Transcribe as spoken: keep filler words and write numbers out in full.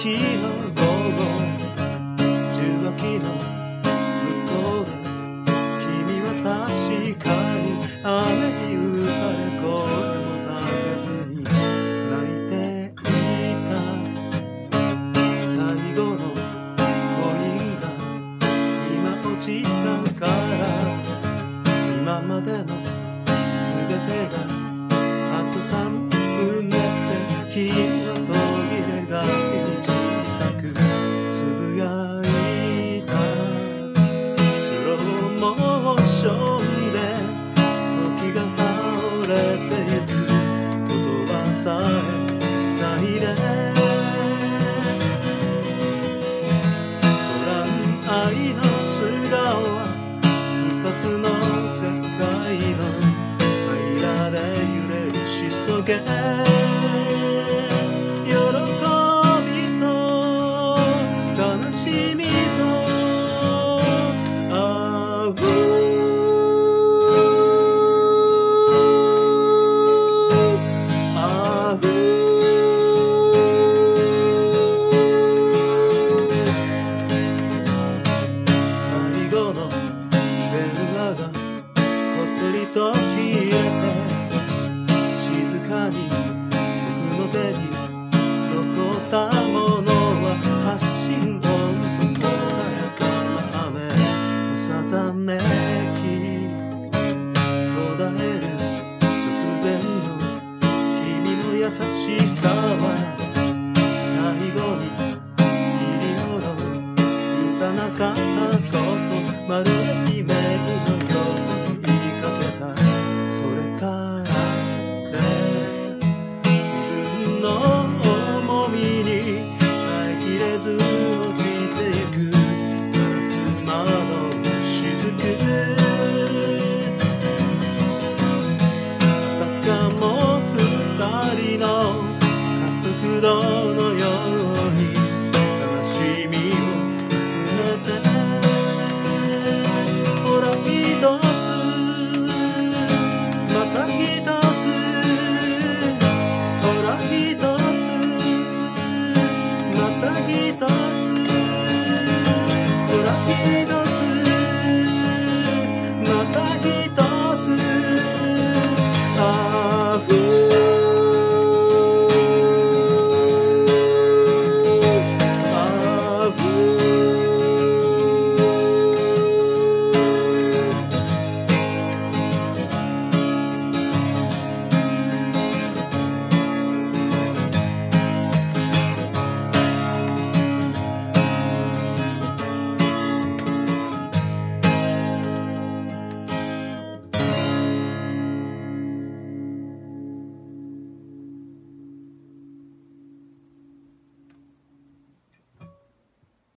秋の午後、受話器の向こうで君は確かに雨に打たれ声も立てずに泣いていた。最後のコインが今落ちたから、今までの全てがあとさんぷんで君は途切れがちに小さくつぶやいた。スローモーションで時が倒れてゆく、言葉さえ塞いでご覧愛の素顔は二つの世界の間で揺れるしそげ、喜びと悲しみとあうあう最後の電話がぽってりと消えて、静かに僕の手に残ったものは発信音と穏やかな雨のさざめき、途絶える直前の君の優しさは